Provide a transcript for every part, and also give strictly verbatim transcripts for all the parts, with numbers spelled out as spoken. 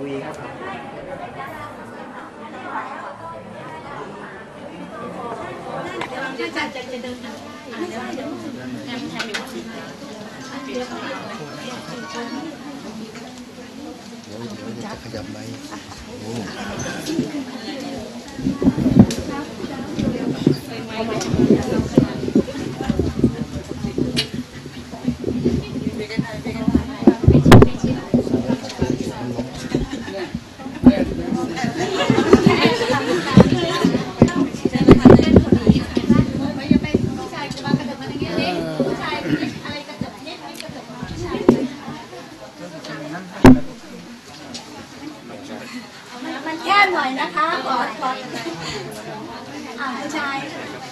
ลุยครับจะจะจะเดินไม่ใช่เดี๋ยวแอมแทนอยู่ที่เดี๋ยวจะขยับไหมโอ้มันแคบหน่อยนะคะกอดกอดอ่าผู้ชาย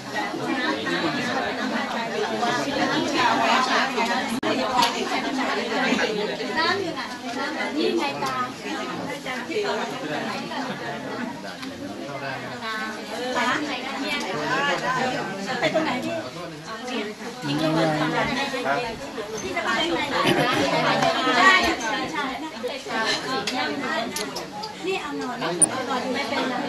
น้ำอยู่ไหนน้ำนี่ไงตาตาไหนกันเนี่ยไปตรงไหนพี่ทิ้งระเบิดที่จะไปไหนใช่ใช่นี่เอาหน่อยเอาหน่อยไม่เป็นไร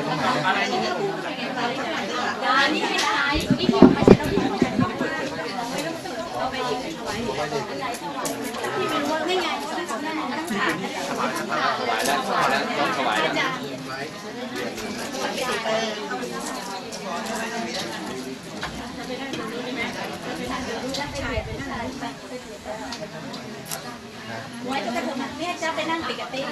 อันนี้ให้ตายนี่ที่ไม่ใช่ต้องเอาไปยิงถวายที่เป็นว่าไม่ไงต้องทำได้ต้องถามถวายแล้วถวายแล้วต้องถวายแล้วไว้ก็จะทำเนี่ยจะไปนั่งปิกติ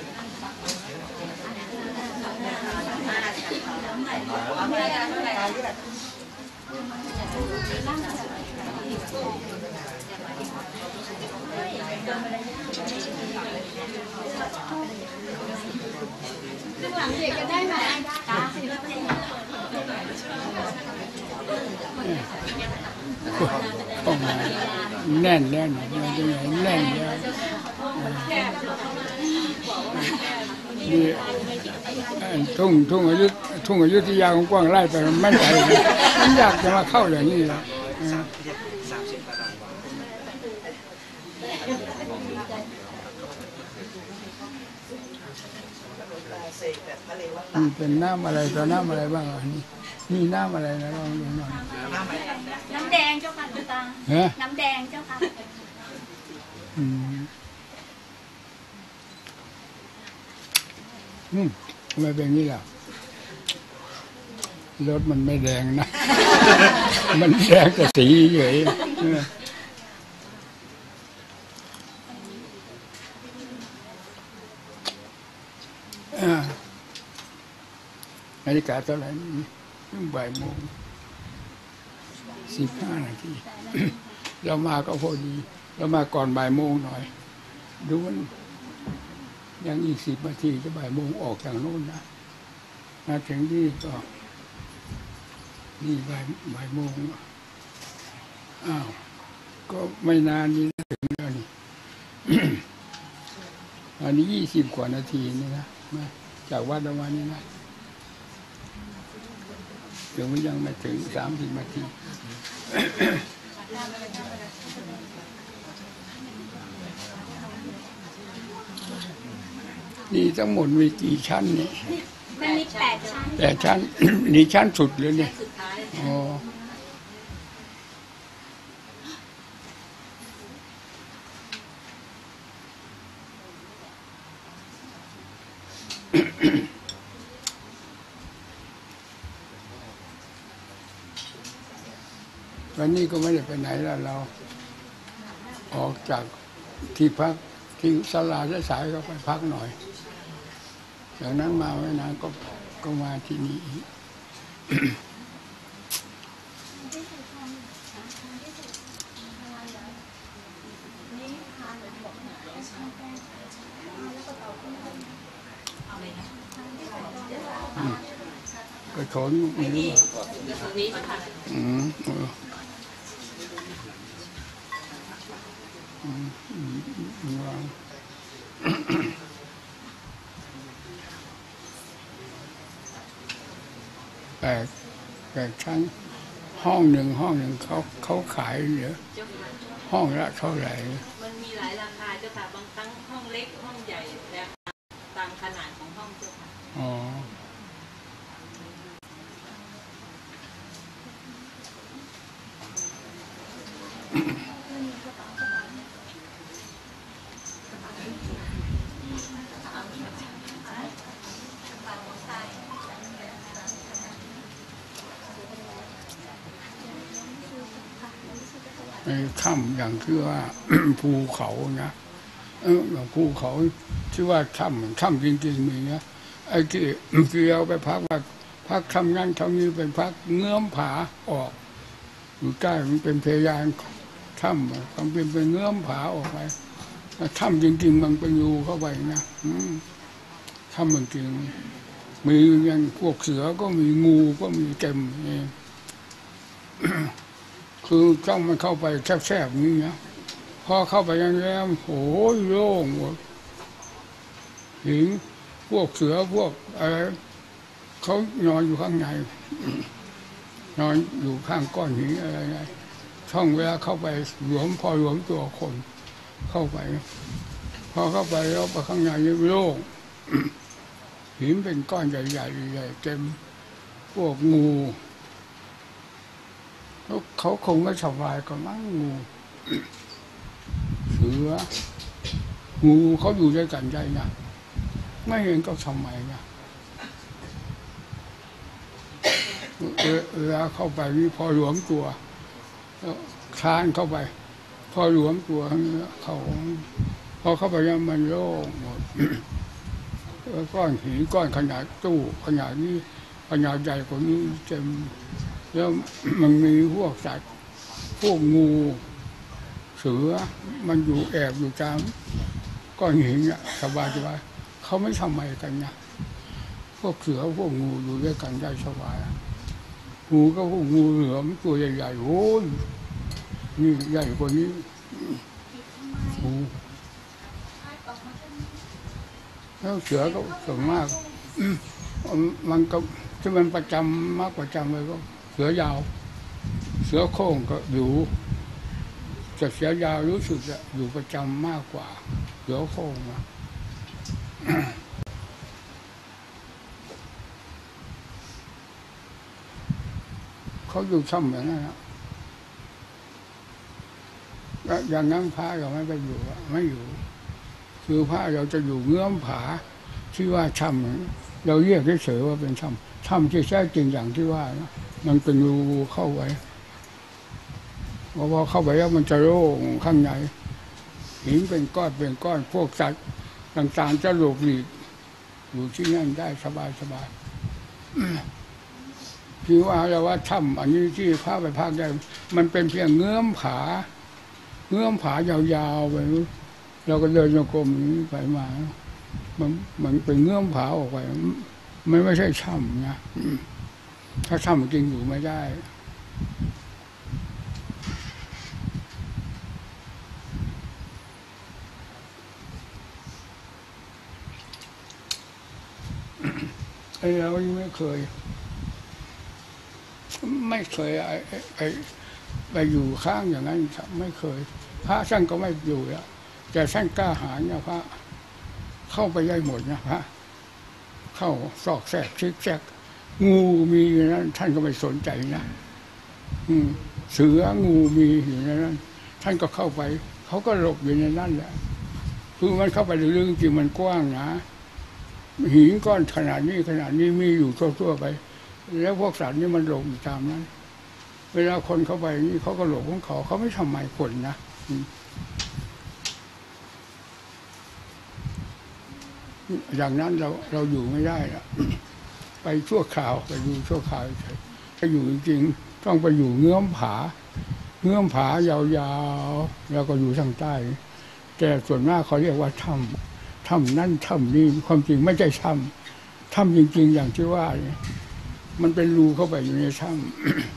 ข้างหลังเด็กจะได้ไหมแน่นแน่นมันจะไหนแน่นเยอะนี่ทุ่งทุ่งอายุทุ่งอายุที่ยาวกว้างไล่ไปมันไม่ไกลมันอยากจะมาเข้าอย่างนี้แล้วมันเป็นน้ำอะไรต่อน้ำอะไรบ้างอ่ะนี่มีน้ำอะไรนะลองดูหน่อยน้ำแดงเจ้าค่ะคุณตาน้ำแดงเจ้าค่ะอืมอืมทำไมเป็นงี้ล่ะรถมันไม่แดงนะ มันแดงแต่สีเฉยนาฬิกาเท่าไหร่นี่บ่ายโมงสิบห้านาทีเรามาก็พอดีเรามาก่อนบ่ายโมงหน่อยดูมันยังอีกสิบนาทีจะบ่ายโมงออกจากโน่นนะมาถึงที่ก็นี่บ่ายบ่ายโมงอ้าวก็ไม่นานนี้ถึงแล้วนี่ อันนี้ยี่สิบกว่านาทีนี่นะจากวัดประมาณนี้นะเดี๋ยวมันยังไม่ถึงสามสิบนาทีนี่ทั้งหมดมีกี่ชั้นนี่มันมีแปดชั้นแปดชั้น นี่ชั้นสุดเลยเนี่ยอ๋อวันนี้ก็ไม่ได้ไปไหนแล้วเราออกจากที่พักที่ศาลาสายก็ไปพักหน่อยจากนั้นมาไม่นานก็ก็มาที่นี่ก็ชนนี่อืมแปดแปดชั้นห้องหนึ่งห้องหนึ่งเขาเขาขายเหรอห้องละเท่าไหร่มันมีหลายราคาเจ้าค่ะบางครั้งห้องเล็กห้องใหญ่ราคาในถ้ำอย่างที่ว่า ภูเขานะเอออย่างภูเขาที่ว่าถ้ำถ้ำจริงๆมีนะไอ้ที่ที่เราไปพักว่าพักทำงานทำนี้เป็นพักเงื้อมผาออกอยู่ใต้มันเป็นเพดานถ้ำมันเป็นเป็นเงื้อมผาออกไปถ้ำจริงๆมันเป็นรูเข้าไปนะถ้ำจริงๆมีอย่างพวกเสือก็มีงูก็มีเต็มเองคือจ้องมันเข้าไปแคบๆนี้นะพอเข้าไปยังแล้วโอ้ยโล่งหมดหินพวกเสือพวกอะไรเขานอนอยู่ข้างในนอนอยู่ข้างก้อนหินอะไรไงช่องเวลาเข้าไปหลวมพอหลวมตัวคนเข้าไปพอเข้าไปแล้วไปข้างในโล่งหินเป็นก้อนใหญ่ๆใหญ่เต็มพวกงูเขาคงไม่สบายกับมั้งงูเสืองูเขาอยู่ด้วยกันใจนะไม่เห็นก็ทำไมนะเวลาเข้าไปนี่พอหลวมตัวคลานเข้าไปพอหลวมตัวเขาพอเข้าไปยังมันโล่งหมดก้อนหินก้อนขนาดตู้ขนาดนี้ขนาดใหญ่กว่านี้เต็มแล้วมันมีพวกสัตว์พวกงูเสือมันอยู่แอบอยู่ตามก้อนหินอ่ะสบายสบายเขาไม่ทำไมกันนะพวกเสือพวกงูอยู่ด้วยกันได้สบายงูก็พวกงูเหลือมตัวใหญ่ๆโอ้ยนี่ใหญ่กว่านี้งูแล้วเสือก็ส่วนมากมันก็ที่มันประจำมากประจำเลยก็เสือยาวเสือโคร่งก็อยู่จะเสือยาวรู้สึกจะอยู่ประจำมากกว่าเสือโคร่งนะเขาอยู่ช่ำอย่างนั้นนะอย่างนั้นพระเราไม่ไปอยู่ไม่อยู่คือพระเราจะอยู่เงื้อมผาที่ว่าช่ำเราเรียกเฉยๆว่าเป็นช่ำช่ำที่แท้จริงอย่างที่ว่านะมันเป็นรูเข้าไว้พอเข้าไปแล้วมันจะโล่งข้างในหินเป็นก้อนเป็นก้อนพวกสัตว์ต่างๆจะหลบหลีกอยู่ที่นั่นได้สบายๆคือว่าเราว่าถ้ำอันนี้ที่พาไปพักได้มันเป็นเพียงเงื้อมผาเงื้อมผายาวๆไปเราก็เดินโยกมนี้ไปมามันมันเป็นเงื้อมผาออกไปมันไม่ใช่ถ้ำนะถ้าถ้ำจริงอยู่ไม่ได้ไอ้เราไม่เคยไม่เคยไอ้ไอ้ไปอยู่ข้างอย่างนั้นไม่เคยพระท่านก็ไม่อยู่แล้วแต่ท่านกล้าหาญนะพระเข้าไปได้หมดนะพระเข้าซอกแซกซิกแซกงูมีอยู่นั้นท่านก็ไม่สนใจนะเสืองูมีอยู่ในนั้นท่านก็เข้าไปเขาก็หลบอยู่ในนั้นแหละคือมันเข้าไปเรื่องจริงมันกว้างนะหินก้อนขนาดนี้ขนาดนี้มีอยู่ทั่วๆไปแล้วพวกสัตว์นี่มันหลบอยู่ตามนั้นเวลาคนเข้าไปนี่เขาก็หลบของเขาเขาไม่ทำไมคนนะอย่างนั้นเราเราอยู่ไม่ได้ละไปชั่วคราวไปอยู่ชั่วคราวเฉยถ้าอยู่จริงๆต้องไปอยู่เงื้อมผาเงื้อมผายาวๆแล้วก็อยู่ทางใต้แต่ส่วนมากเขาเรียกว่าถ้ำถ้ำนั่นถ้ำนี้ความจริงไม่ใช่ถ้ำถ้ำจริงๆอย่างที่ว่ามันเป็นรูเข้าไปอยู่ในถ้ำ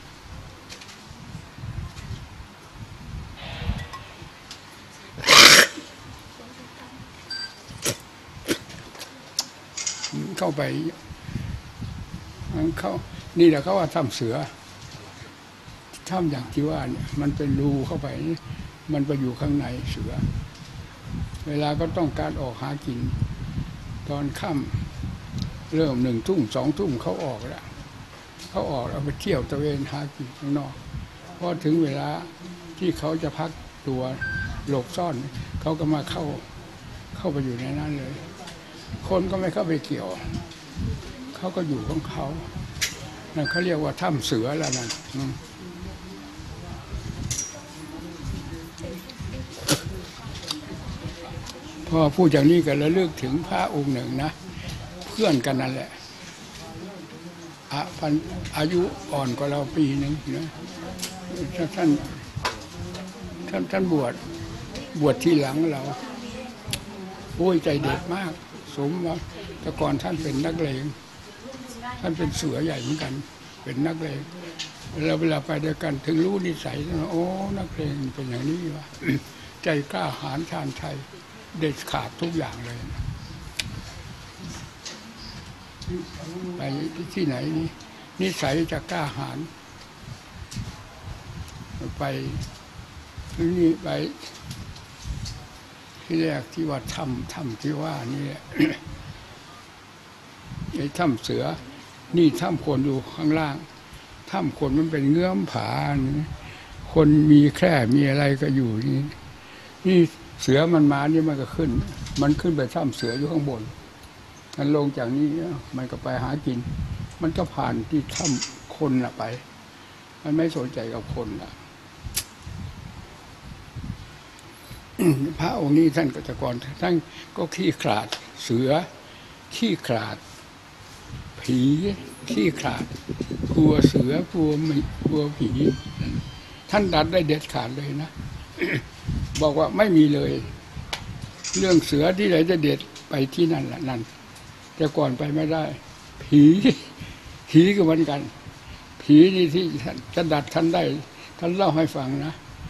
เข้าไปเข้านี่แหละเขาว่าถ้ำเสือถ้ำอย่างที่ว่าเนี่ยมันเป็นรูเข้าไปมันไปอยู่ข้างในเสือเวลาก็ต้องการออกหากินตอนค่ำเริ่มหนึ่งทุ่มสองทุ่มเขาออกแล้วเขาออกเอาไปเที่ยวตะเวนหากินข้างนอกพอถึงเวลาที่เขาจะพักตัวหลบซ่อนเขาก็มาเข้าเข้าไปอยู่ในนั้นเลยคนก็ไม่เข้าไปเกี่ยวเขาก็อยู่ของเขานั่นเขาเรียกว่าถ้ำเสือแล้วนั่นพอพูดอย่างนี้ก็ระลึกถึงพระองค์หนึ่งนะเพื่อนกันนั่นแหละอายุอ่อนกว่าเราปีหนึ่งนะท่านท่านท่านบวชบวชที่หลังเราโอ้ยใจเด็ดมากสมว่าแต่ก่อนท่านเป็นนักเลงท่านเป็นเสือใหญ่เหมือนกันเป็นนักเลงเราเวลาไปด้วยกันถึงรู้นิสัยนะโอ้นักเลงเป็นอย่างนี้วะใจกล้าหาญชาญชัยเด็ดขาดทุกอย่างเลยไปที่ไหนนี่นิสัยจะกล้าหาญไปนี่ไปที่แรกที่ว่าถ้ำถ้ำที่ว่านี่ไอ้ถ้ำเสือนี่ถ้ำคนอยู่ข้างล่างถ้ำคนมันเป็นเงื่อมผาคนมีแคร่มีอะไรก็อยู่นี่นี่เสือมันมานี่มันก็ขึ้นมันขึ้นไปถ้ำเสืออยู่ข้างบนมันลงจากนี้มันก็ไปหากินมันก็ผ่านที่ถ้ำคนน่ะไปมันไม่สนใจกับคนน่ะพระองค์นี้ท่านก็แต่ก่อนท่านก็ขี้ขลาดเสือขี้ขลาดผีขี้ขลาดกลัวเสือกลัวไม่กลัวผีท่านดัดได้เด็ดขาดเลยนะ บอกว่าไม่มีเลยเรื่องเสือที่ไหนจะเด็ดไปที่นั่นแหละนั่นแต่ก่อนไปไม่ได้ผีผีก็เหมือนกันผีนี่ที่ท่านดัดท่านได้ท่านเล่าให้ฟังนะ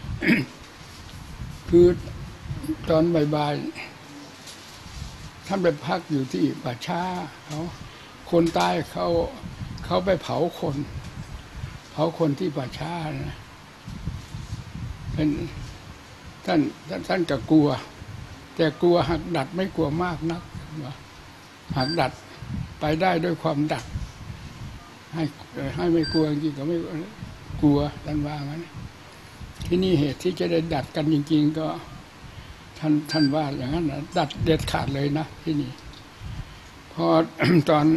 คือตอนบ่ายๆท่านไปพักอยู่ที่ป่าช้าเขาคนตายเขาเขาไปเผาคนเผาคนที่ป่าช้านะเป็นท่านท่านท่านก็กลัวแต่กลัวหักดัดไม่กลัวมากนักหักดัดไปได้ด้วยความดัดให้ให้ไม่กลัวจริงก็ไม่กลัวท่านว่างั้นที่นี่เหตุที่จะได้ดัดกันจริงๆก็ท่านท่านว่าอย่างนั้นนะดัดเด็ดขาดเลยนะที่นี่พอ ตอน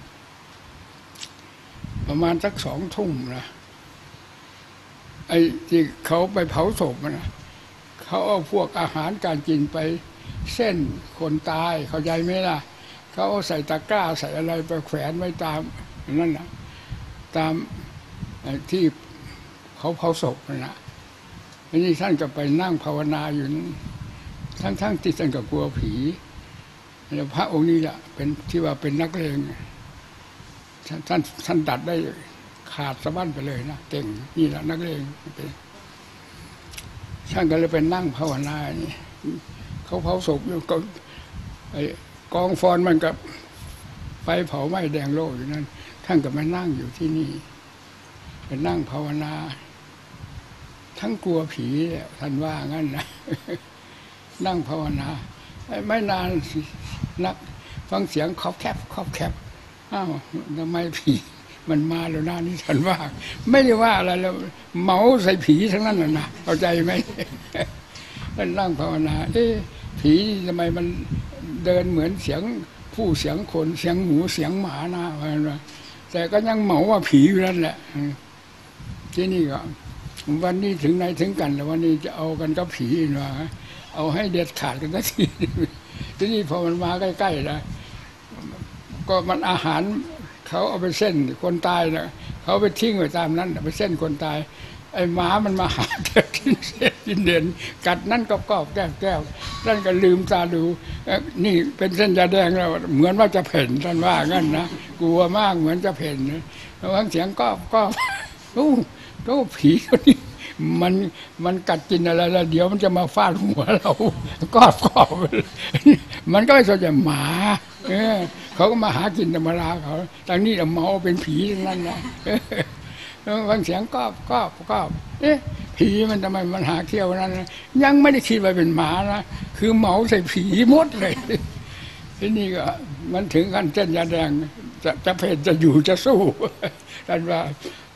ประมาณสักสองทุ่มนะไอ้ที่เขาไปเผาศพนะเขาเอาพวกอาหารการกินไปเส้นคนตายเข้าใจไหมล่ะเขาเอาใส่ตะกร้าใส่อะไรไปแขวนไว้ตามนั่นนะตามที่เขาเผาศพนะอันนี้ท่านก็ไปนั่งภาวนาอยู่ทั้งๆ ท, ที่ท่านก็กลัวผีแล้วพระองค์นี้แหละเป็นที่ว่าเป็นนักเลงท่านท่านดัดได้ขาดสะบั้นไปเลยนะเก่งนี่แหละนักเลงเป็นท่านก็เลยไปนั่งภาวนานี่เขาเผาศพอยู่ก็ไอ้กองฟอนมันกับไฟเผาไหม้แดงโล่อยู่นั่นท่านก็มานั่งอยู่ที่นี่ไปนั่งภาวนาทั้งกลัวผีท่านว่างั้นนะนั่งภาวนาไม่นานนักฟังเสียงครอบแคบครอบแคบอ้าวทำไมผีมันมาแล้วนะนี่ท่านว่าไม่ได้ว่าอะไรแล้วเมาใส่ผีทั้งนั้นนะเข้าใจไหมท่านนั่งภาวนาเอ๊ะผีทำไมมันเดินเหมือนเสียงผู้เสียงคนเสียงหมูเสียงหมานะแต่ก็ยังเมาว่าผีอยู่นั่นแหละที่นี่ก็วันนี้ถึงไหนถึงกันแล้ววันนี้จะเอากันกับผีนะเอาให้เด็ดขาดกันสักทีที่นี่พอมันมาใกล้ๆนะก็มันอาหารเขาเอาไปเส้นคนตายนะเขาไปทิ้งไว้ตามนั้นไปเส้นคนตายไอ้หมามันมาหาแก้วกินเส้นกินเด่นกัดนั่นก็กอบแก้วแก้วนั่นก็ลืมตาดูนี่เป็นเส้นยาแดงแล้วเหมือนว่าจะเพ่นท่านว่างั้นนะกลัวมากเหมือนจะเพ่นแล้วฟังเสียงกอบกอบโอ้โอ้ผีคนนี้มันมันกัดกินอะไรแล้วเดี๋ยวมันจะมาฟาดหัวเรากอบกอบมันก็ไม่สนใจหมาเออเขาก็มาหากินธรรมดาเขาทางนี้เมาเป็นผีทั้งนั้นนะฟังเสียงกอบกอบกอบเอ๊ะผีมันทำไมมันหาเที่ยวนั้นยังไม่ได้คิดว่าเป็นหมานะคือเมาใส่ผีหมดเลยที่นี่ก็มันถึงขั้นเส้นยาแดงจะจะเพศจะอยู่จะสู้ท่านว่า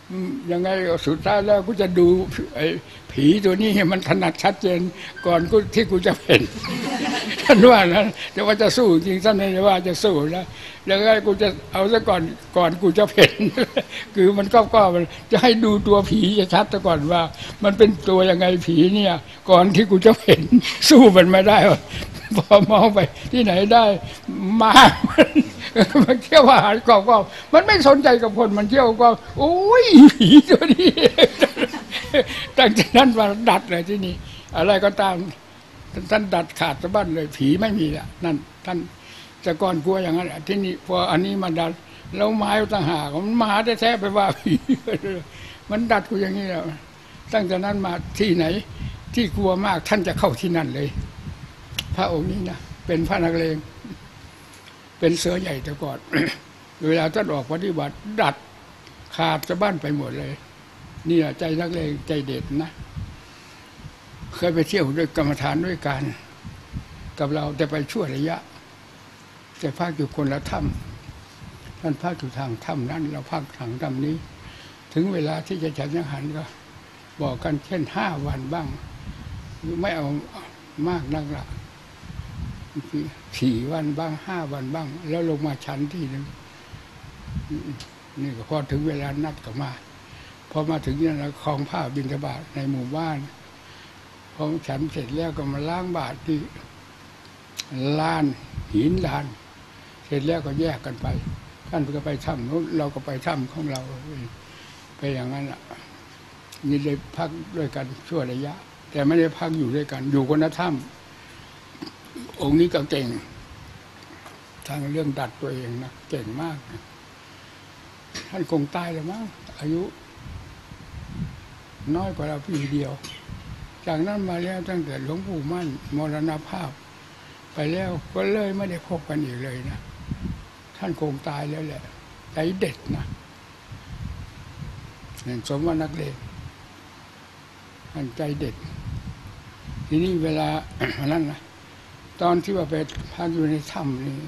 ยังไงสุดท้ายแล้วกูจะดูไอ้ผีตัวนี้ให้มันถนัดชัดเจนก่อนกูที่กูจะเห็นท่านว่านะแต่ว่าจะสู้จริงท่านไม่ได้ว่าจะสู้นะยังไงกูจะเอาซะก่อนก่อนกูจะเห็นคือมันก็ก็มันจะให้ดูตัวผีจะชัดซะก่อนว่า มันเป็นตัวยังไงผีเนี่ย ก่อนที่กูจะเห็นสู้มันไม่ได้พอมองไปที่ไหนได้มามันเที่ยวอาหารกรอบก็มันไม่สนใจกับคนมันเที่ยวก็โอ้ยผีตัวนี้ตั้งแต่นั้นมาดัดเลยที่นี่อะไรก็ตามท่านดัดขาดสะบั้นเลยผีไม่มีละนั่นท่านแต่ก่อนกลัวอย่างนั้นที่นี่พออันนี้มาดัดแล้วไม้ต่างหากมันมาแท้ๆไปว่าผีมันดัดกูอย่างนี้แล้วตั้งแต่นั้นมาที่ไหนที่กลัวมากท่านจะเข้าที่นั่นเลยพระองค์นี้นะเป็นพระนักเลงเป็นเสือใหญ่แต่ก่อน เวลาท่านออกปฏิบัติดัดขาดสะบั้นไปหมดเลยนี่แหละใจนักเลงใจเด็ดนะเคยไปเที่ยวด้วยกรรมฐานด้วยกันกับเราแต่ไปชั่วระยะแต่ภาคอยู่คนละถ้ำท่านภาคอยู่ทางถ้ำนั้นเราภาคทางถ้ำนี้ถึงเวลาที่จะฉันยังหันก็บอกกันเช่นห้าวันบ้างไม่เอามากนักละสี่วันบ้างห้าวันบ้างแล้วลงมาชั้นที่หนึ่งนี่ก็พอถึงเวลานัดก็มาพอมาถึงนี่เราคลองผ้าบิณฑบาตในหมู่บ้านพอฉันเสร็จแล้วก็มาล้างบาตรที่ลานหินลานเสร็จแล้วก็แยกกันไปท่านก็ไปถ้ำนู้นเราก็ไปถ้ำของเราไปอย่างนั้นอ่ะนี่เลยพักด้วยกันชั่วระยะแต่ไม่ได้พักอยู่ด้วยกันอยู่คนละถ้ำองค์นี้ก็เก่งทางเรื่องดัดตัวเองนะเก่งมากนะท่านคงตายแล้วมั้งอายุน้อยกว่าเราปีเดียวจากนั้นมาแล้วตั้งแต่หลวงปู่มั่นมรณภาพไปแล้วก็เลยไม่ได้พบกันอีกเลยนะท่านคงตายแล้วแหละใจเด็ดนะเห็นสมว่านักเลงท่านใจเด็ดทีนี้เวลา นั้นนะตอนที่ว่าไปพักอยู่ในถ้ำนี่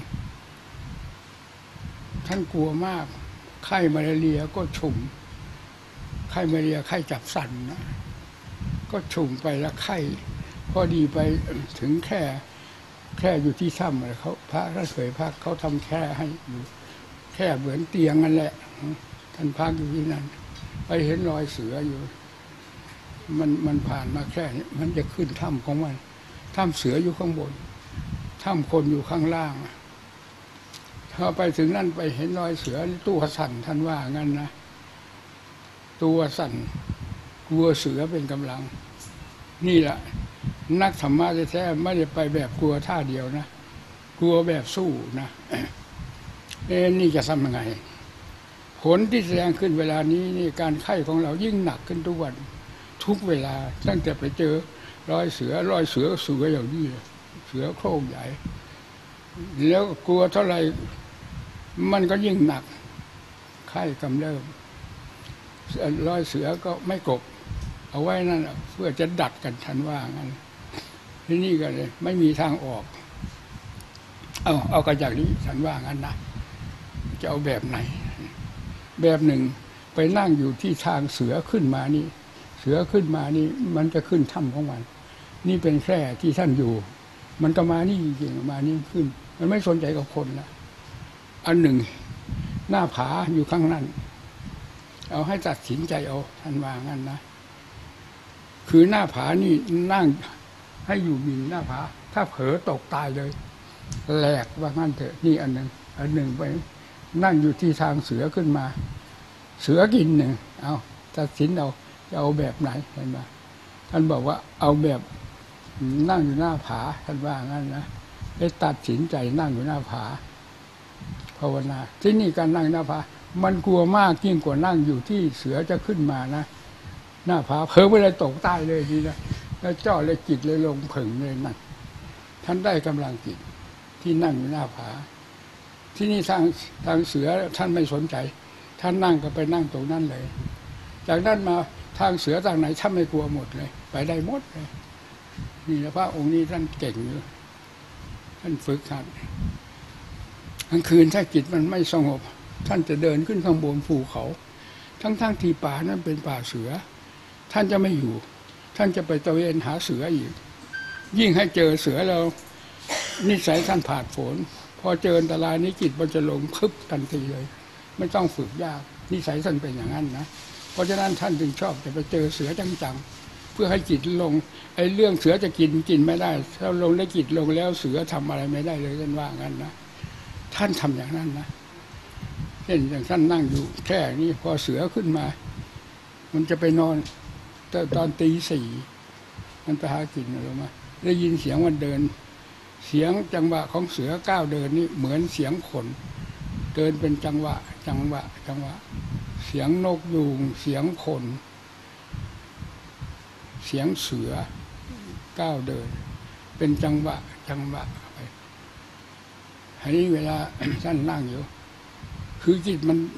ท่านกลัวมากไข้มาลาเรียก็ฉุ่มไข้มาลาเรียไข้จับสันนะก็ฉุ่มไปแล้วไข้พอดีไปถึงแค่แค่อยู่ที่ถ้ำเขาพระท่านเคยพักเขาทำแค่ให้อยู่แค่เหมือนเตียงนั่นแหละท่านพักอยู่ที่นั่นไปเห็นรอยเสืออยู่มันมันผ่านมาแค่นี้มันจะขึ้นถ้ำของมันถ้ำเสืออยู่ข้างบนถ้ำคนอยู่ข้างล่างถ้าไปถึงนั่นไปเห็นรอยเสือตัวสั่นท่านว่างั้นนะตัวสั่นกลัวเสือเป็นกำลังนี่แหละนักธรรมะแท้ๆไม่ได้ไปแบบกลัวท่าเดียวนะกลัวแบบสู้นะเอ็นี่จะทำยังไงผลที่แสดงขึ้นเวลานี้นี่การไข้ของเรายิ่งหนักขึ้นทุกวันทุกเวลาตั้งแต่ไปเจอรอยเสือรอยเสือเสืออย่างนี้เสือโคร่งใหญ่แล้วกลัวเท่าไหร่มันก็ยิ่งหนักไข้กำเริบรอยเสือก็ไม่กบเอาไว้นั่นเพื่อจะดัดกันทันว่างั้นที่นี่ก็เลยไม่มีทางออกเอาเอากันอย่างนี้ทันว่างั้นนะจะเอาแบบไหนแบบหนึ่งไปนั่งอยู่ที่ทางเสือขึ้นมานี่เสือขึ้นมานี่มันจะขึ้นถ้ำของมันนี่เป็นแค่ที่ท่านอยู่มันก็มานี่จริงๆมานี่ขึ้นมันไม่สนใจกับคนนะอันหนึ่งหน้าผาอยู่ข้างนั้นเอาให้ตัดสินใจเอาท่านว่างั้นนะคือหน้าผานี่นั่งให้อยู่บินหน้าผาถ้าเผลอตกตายเลยแหลกว่างั้นเถอะนี่อันหนึ่งอันหนึ่งไปนั่งอยู่ที่ทางเสือขึ้นมาเสือกินหนึ่งเอาตัดสินเอาจะเอาแบบไหนเห็นไหมท่านบอกว่าเอาแบบนั่งอยู่หน้าผาท่านว่างั้นนะได้ตัดสินใจนั่งอยู่หน้าผาภาวนาที่นี่การนั่งหน้าผามันกลัวมากยิ่งกว่านั่งอยู่ที่เสือจะขึ้นมานะหน้าผาเผลอไปเลยตกใต้เลยทีนะแล้วจ่อเลยจิตเลยลงผึ่งเลยนั่นท่านได้กำลังจิตที่นั่งอยู่หน้าผาที่นี่ทางทางเสือท่านไม่สนใจท่านนั่งก็ไปนั่งตรงนั้นเลยจากนั้นมาทางเสือทางไหนท่านไม่กลัวหมดเลยไปได้หมดเลยนี่นะพระองค์นี้ท่านเก่งอยู่ท่านฝึกท่านกลางคืนถ้าจิตมันไม่สงบท่านจะเดินขึ้นข้างบนภูเขาทั้งๆ ทที่ป่านั้นเป็นป่าเสือท่านจะไม่อยู่ท่านจะไปตระเวนหาเสืออีกยิ่งให้เจอเสือแล้วนิสัยท่านผ่านฝนพอเจออันตรายนี้จิตมันจะลงพึบทันทีเลยไม่ต้องฝึกยากนิสัยท่านเป็นอย่างนั้นนะเพราะฉะนั้นท่านจึงชอบจะไปเจอเสือจังๆเพื่อให้จิตลงไอ้เรื่องเสือจะกินกินไม่ได้ถ้าลงได้จิตลงแล้วเสือทำอะไรไม่ได้เลยท่านว่างั้นนะท่านทำอย่างนั้นนะเช่นอย่างท่านนั่งอยู่แค่นี้พอเสือขึ้นมามันจะไปนอนตอนตีสี่มันไปหากินอะไรมาได้ยินเสียงมันเดินเสียงจังหวะของเสือก้าวเดินนี่เหมือนเสียงคนเดินเป็นจังหวะจังหวะจังหวะเสียงนกยูงเสียงคนเสียงเสือก้าวเดินเป็นจังหวะจังหวะไปอันนี้เวลา ท่านนั่งอยู่คือจิตมัน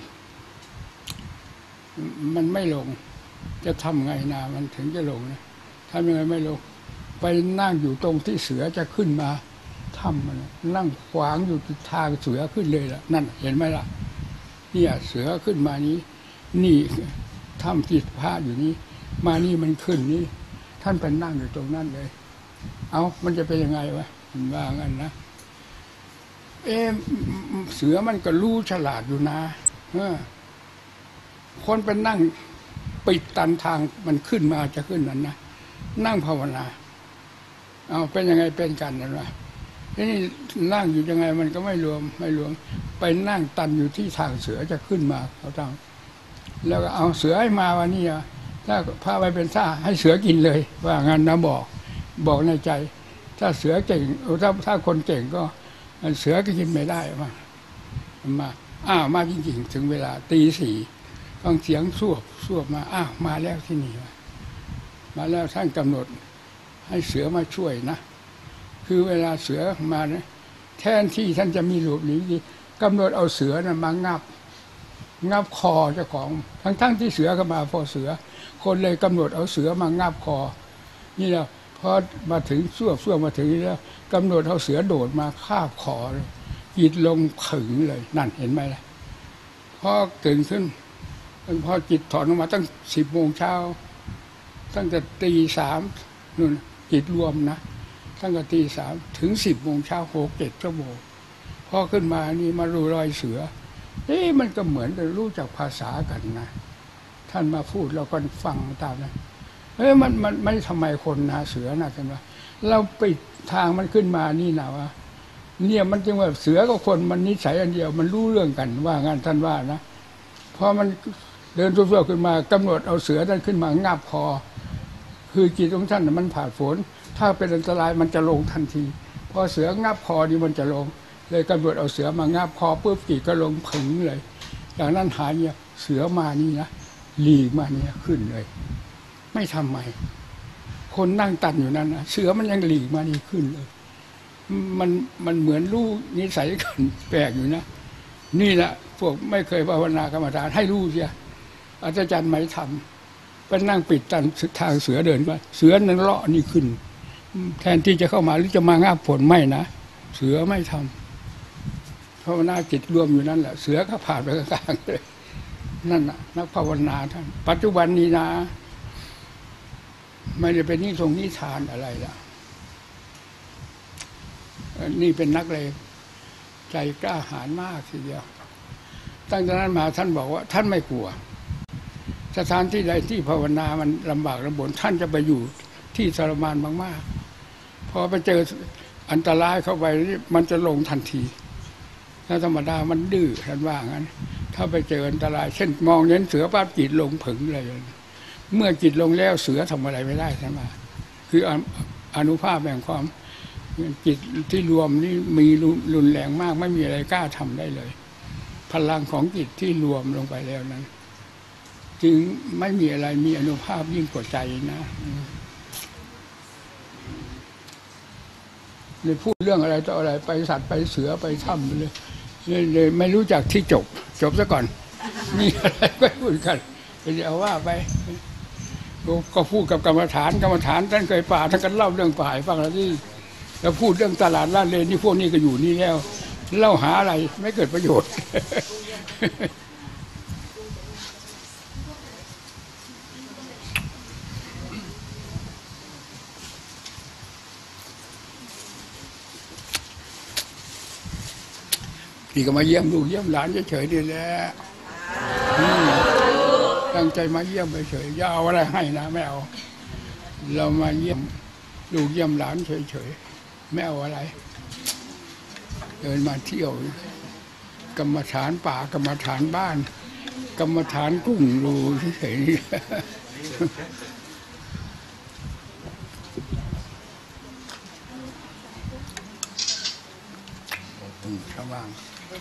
มันไม่ลงจะทำไงนามันถึงจะลงนะทำยังไงไม่ลงไปนั่งอยู่ตรงที่เสือจะขึ้นมาทำมันนั่งขวางอยู่ทางเสือขึ้นเลยล่ะนั่นเห็นไหมล่ะเนี่ยเสือขึ้นมานี้นี่ทำจิตพระอยู่นี้มานี่มันขึ้นนี่ท่านไปนั่งอยู่ตรงนั้นเลยเอามันจะเป็นยังไงวะมันว่างั้นนะเอ๊ะเสือมันก็รู้ฉลาดอยู่นะเออคนไปนั่งปิดตันทางมันขึ้นมาจะขึ้นนั้นนะนั่งภาวนาเอาเป็นยังไงเป็นกันนะวะทีนี้นั่งอยู่ยังไงมันก็ไม่รวมไม่รวมไปนั่งตันอยู่ที่ทางเสือจะขึ้นมาเขาทำแล้วก็เอาเสือให้มาวันนี้ถ้าพาไปเป็นท่าให้เสือกินเลยว่างั้นนะบอกบอกในใจถ้าเสือเก่งถ้าถ้าคนเก่งก็เสือก็กินไม่ได้มามาอ้าวมาจริงๆถึงเวลาตีสี่ฟังเสียงสวบสวบมาอ้าวมาแล้วที่นี่มาแล้วท่านกำหนดให้เสือมาช่วยนะคือเวลาเสือมาเนี่ยแทนที่ท่านจะมีหลบหนีกำหนดเอาเสือนะมางับงับคอเจ้าของทั้งทั้งที่เสือก็มาพอเสือคนเลยกำหนดเอาเสือมางับคอนี่แหละพอมาถึงส่วส่วมาถึงนี่แล้วกำหนดเอาเสือโดดมาคาบคอเลยจิตลงขึงเลยนั่นเห็นไหมล่ะพอตื่นขึ้นพอจิตถอนออกมาตั้งสิบโมงเช้าตั้งแต่ตีสามนู่นจิตรวมนะตั้งแต่ตีสามถึงสิบโมงเช้าหกเจ็ดชั่วโมงพอขึ้นมานี่มาดูรอยเสือเอ๊ะมันก็เหมือนจะรู้จักภาษากันนะท่านมาพูดเราก็ฟังตามนะเอ้ยมันมันไม่ทำไมคนนะเสือนะท่านว่าเราปิดทางมันขึ้นมานี่นะวะเนี่ยมันจึงว่าเสือกับคนมันนิสัยอันเดียวมันรู้เรื่องกันว่างั้นท่านว่านะพอมันเดินทั่วๆขึ้นมากำหนดเอาเสือนั้นขึ้นมางับคอคือจิตของท่านมันผ่านฝนถ้าเป็นอันตรายมันจะลงทันทีพอเสืองับคอนี่มันจะลงเลยกำหนดเอาเสือมางับคอปุ๊บจิตก็ลงผึ่งเลยจากนั้นหายเนี่ยเสือมานี่นะหลีกมาเนี่ยขึ้นเลยไม่ทำไมคนนั่งตันอยู่นั้นนะเสือมันยังหลีกมานี่ขึ้นเลยมันมันเหมือนรู้นิสัยกันแปลกอยู่นะนี่แหละพวกไม่เคยภาวนากรรมฐานให้รู้เสียอาจารย์ไม่ทำไปนั่งปิดตันทางเสือเดินไปเสือนั้นเลาะนี่ขึ้นแทนที่จะเข้ามาหรือจะมางาบผลไม่นะเสือไม่ทำภาวนาจิตรวมอยู่นั่นแหละเสือก็ผ่านไปกลางเลยนั่นน่ะนักภาวนาท่านปัจจุบันนี้นะไม่ได้เป็นนิทรงนิทานอะไรล่ะนี่เป็นนักเลงใจกล้าหาญมากทีเดียวตั้งแต่นั้นมาท่านบอกว่าท่านไม่กลัวสถานที่ใดที่ภาวนามันลำบากลำบนท่านจะไปอยู่ที่ทรมานมากๆพอไปเจออันตรายเข้าไปมันจะลงทันทีถ้าธรรมดามันดื้อท่านว่างั้นถ้าไปเจออันตรายเช่นมองเห็นเสือปั๊บจิตลงผึ่งเลยเมื่อจิตลงแล้วเสือทำอะไรไม่ได้ใช่ไหมคืออนุภาพแห่งความจิตที่รวมนี่มีรุนแรงมากไม่มีอะไรกล้าทำได้เลยพลังของจิตที่รวมลงไปแล้วนั้นจึงไม่มีอะไรมีอนุภาพยิ่งกว่าใจนะเลยพูดเรื่องอะไรต่ออะไรไปสัตว์ไปเสือไปถ้ำเลยเลยไม่รู้จักที่จบจบซะก่อนมีอะไรก็พูดกันเดี๋ยวว่าไปก็พูดกับกรรมฐานกรรมฐานท่านเคยป่าท่านก็เล่าเรื่องป่าให้ฟังแล้วที่แล้วพูดเรื่องตลาดล่าเลนนี่พวกนี้ก็อยู่นี่แล้วเล่าหาอะไรไม่เกิดประโยชน์ที่ก็มาเยี่ยมลูกเยี่ยมหลานเฉยๆนี่แหละตั้งใจมาเยี่ยมไปเฉยอย่าเอาอะไรให้นะไม่เอาเรามาเยี่ยมลูกเยี่ยมหลานเฉยๆไม่เอาอะไรเดินมาเที่ยวกรรมฐานป่ากรรมฐานบ้านกรรมฐานกุ้งรูเฉยๆชาวบ้าน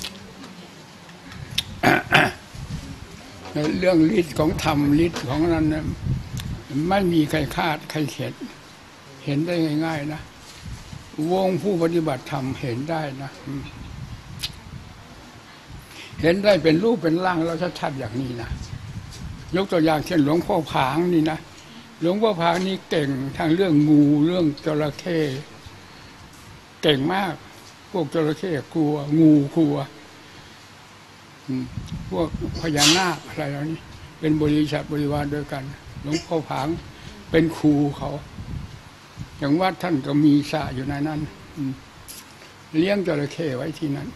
เรื่องฤทธิ์ของธรรมฤทธิ์ของนั้นนะไม่มีใครคาดใครเข็ดเห็นได้ง่ายๆนะวงผู้ปฏิบัติธรรมเห็นได้นะเห็นได้เป็นรูปเป็นร่างเราชัดๆอย่างนี้นะยกตัวอย่างเช่นหลวงพ่อผางนี่นะหลวงพ่อผางนี่เก่งทางเรื่องงูเรื่องจระเข้เก่งมากพวกจระเข้กลัวงูกลัวพวกพญานาคอะไรเหล่านี้เป็นบริษัทบริวารด้วยกันหลวงพ่อผางเป็นครูเขาอย่างวัดท่านก็มีสระอยู่ในนั้นเลี้ยงจระเข้ไว้ที่นั้น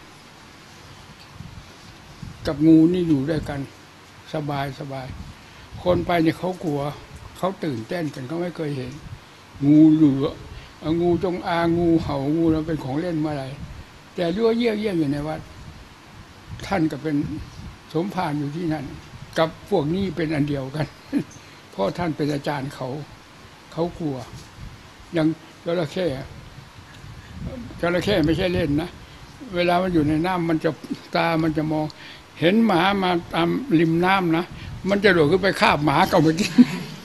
กับงูนี่อยู่ด้วยกันสบายสบายคนไปเนี่ยเขากลัวเขาตื่นเต้นกันเขาไม่เคยเห็นงูเหลืองูจงอางงูเห่างูแล้วเป็นของเล่นเมื่อไรแต่รั้วเยี่ยเยี่ยอยู่ในวัดท่านก็เป็นสมภารอยู่ที่นั่นกับพวกนี้เป็นอันเดียวกันเพราะท่านเป็นอาจารย์เขาเขากลัวอย่างจระเข้จระเข้ไม่ใช่เล่นนะเวลามันอยู่ในน้ำมันจะตามันจะมองเห็นหมามาตามริมน้ำนะมันจะโดดขึ้นไปคาบหมาเก่าไปกิน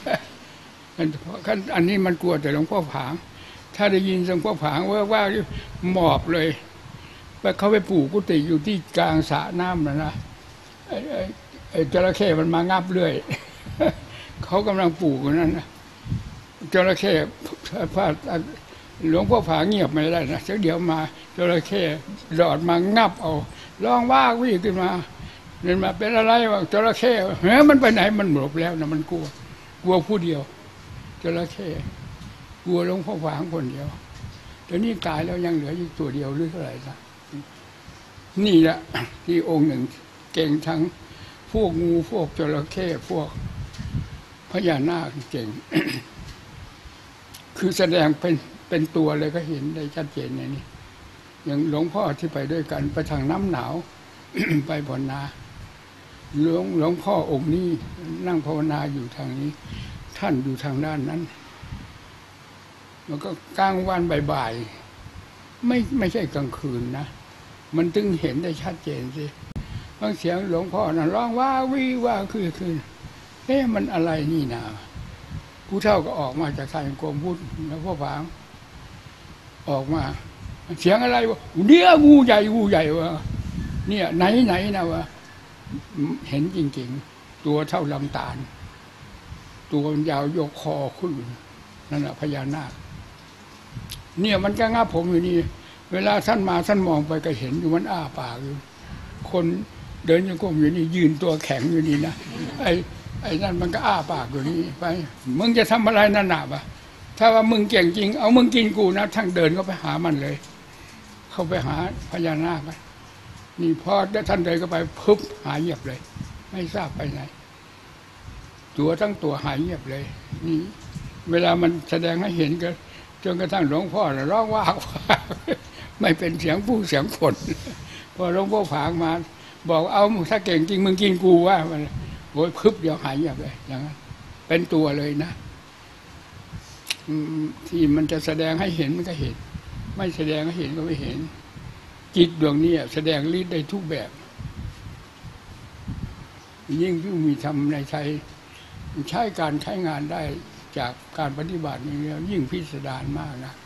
อันนี้มันกลัวแต่หลวงพ่อผางถ้าได้ยินหลวงพ่อผางว่าว่าหมอบเลยไปเขาไปปลูกกุฏิอยู่ที่กลางสระน้ำนะนะไอ้ไอ้จระเข้มันมางับเรื่อยเขากำลังปลูกนั่นนะจระเข้พาหลวงพ่อผาเงียบไม่ได้นะสักเดี๋ยวมาจระเข้หลอดมางับเอาลองว่าวิ่งขึ้นมาเดินมาเป็นอะไรวะจระเข้เฮ้ยมันไปไหนมันหลบแล้วนะมันกลัวกลัวผู้เดียวจระเข้กลัวหลวงพ่อผาคนเดียวแต่นี่ตายแล้วยังเหลืออยู่ตัวเดียวหรือเท่าไหร่นะนี่แหละที่องค์หนึ่งเก่งทั้งพวกงูพวกจระเข้พวกพญานาคเก่ง คือแสดงเป็นเป็นตัวเลยก็เห็นได้ชัดเจนในนี้อย่างหลวงพ่อที่ไปด้วยกันไปทางน้ำหนาว ไปภาวนาหลวงหลวงพ่อองค์นี้นั่งภาวนาอยู่ทางนี้ท่านอยู่ทางด้านนั้นแล้วก็กลางวันบ่ายๆไม่ไม่ใช่กลางคืนนะมันถึงเห็นได้ชัดเจนสิบางเสียงหลวงพ่อนั่นร้องว่าวิว่าคือคือเอ๊ะมันอะไรนี่นะผู้เฒ่าก็ออกมาจากทางกรมพุทธแล้วพ่อผางออกมาเสียงอะไรวะเนี่ยงูใหญ่งูใหญ่วะเนี่ยไหนไหนนะวะเห็นจริงๆตัวเท่าลำตาลตัวยาวยกคอขึ้นนั่นแหละพญานาคเนี่ยมันก็งับผมอยู่นี่เวลาท่านมาท่านมองไปก็เห็นอยู่มันอ้าปากอยู่คนเดินยังก้มอยู่นี่ยืนตัวแข็งอยู่นี่นะไอ้ไอ้นั่นมันก็อ้าปากอยู่นี่ไปมึงจะทำอะไรนั่นหนาบะถ้าว่ามึงเก่งจริงเอามึงกินกูนะทั้งเดินก็ไปหามันเลยเข้าไปหาพญานาคนี่พอท่านเดินก็ไปพึบหายเงียบเลยไม่ทราบไปไหนตัวทั้งตัวหายเงียบเลยนี่เวลามันแสดงให้เห็นก็จนกระทั่งหลวงพ่อร้องว่าไม่เป็นเสียงผู้เสียงฝนพอหลวงพ่อผางมาบอกเอาถ้าเก่งจริงมึงกินกูว่ามันโอ้ยพึบเดียวหายเงียบเลยอย่างนั้นเป็นตัวเลยนะที่มันจะแสดงให้เห็นมันก็เห็นไม่แสดงให้เห็นก็ไม่เห็นจิตดวงนี้แสดงฤทธิ์ได้ทุกแบบยิ่งผู้มีธรรมในใจใช้การใช้งานได้จากการปฏิบัตินี้ยิ่งพิสดารมากนะ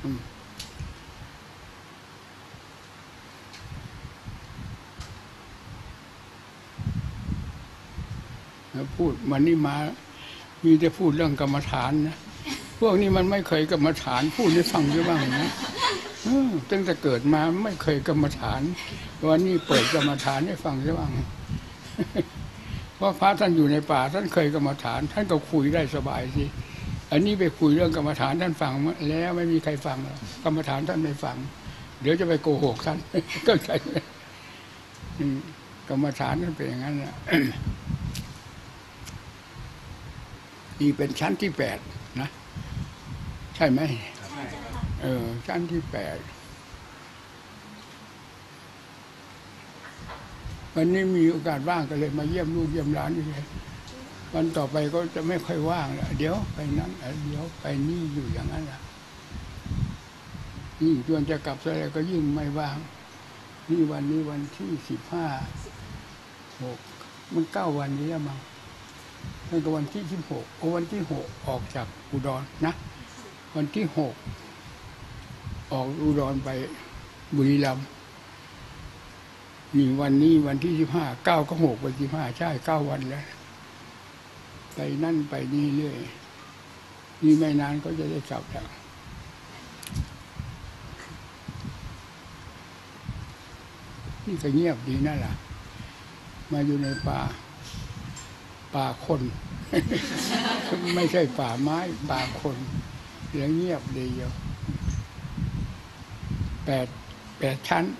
พูดมันนี่มามีแต่พูดเรื่องกรรมฐานนะพวกนี้มันไม่เคยกรรมฐานพูดให้ฟังด้วยบ้างนะตั้งแต่เกิดมาไม่เคยกรรมฐานวันนี้เปิดกรรมฐานให้ฟังด้วยบ้างเพราะพระท่านอยู่ในป่าท่านเคยกรรมฐานท่านก็คุยได้สบายสิอันนี้ไปคุยเรื่องกรรมฐานท่านฟังแล้วไม่มีใครฟังกรรมฐานท่านไม่ฟังเดี๋ยวจะไปโกหกท่านก็ใช่อืมกรรมฐานนั่นเป็นอย่างนั้นนะนี่เป็นชั้นที่แปดนะใช่ไหมเออชั้นที่แปดวันนี้มีโอกาสว่างก็เลยมาเยี่ยมลูกเยี่ยมหลานอยู่เลยวันต่อไปก็จะไม่ค่อยว่างแล้วเดี๋ยวไปนั้นเดี๋ยวไปนี่อยู่อย่างนั้นแหละยิ่งจวนจะกลับอะไรก็ยิ่งไม่ว่างนี่วันนี้วันที่สิบห้าหกมันเก้าวันนี้แล้วมั้งตั้งแต่วันที่สิบหกโอ้วันที่หกออกจากอุดรนะวันที่หกออกอุดรไปบุรีรัมย์นี่วันนี้วันที่สิบห้าเก้าก็หกวันสิบห้าใช่เก้าวันแล้วไปนั่นไปนี่เรื่อยนี่ไม่นานก็จะได้กลับแล้วนี่ก็เงียบดีนั่นแหละมาอยู่ในป่าป่าคน ไม่ใช่ป่าไม้ป่าคนแล้วเงียบดีอยู่แปดแปดชั้น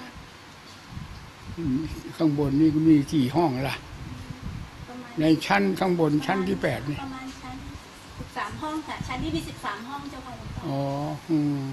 ข้างบนนี่มีกี่ห้องล่ะในชั้นข้างบนชั้นที่แปดนี่ประมาณชั้นสิบสามห้องค่ะชั้นที่มีสิบสามห้องเจ้าค่ะหลวงตาอ๋ออืม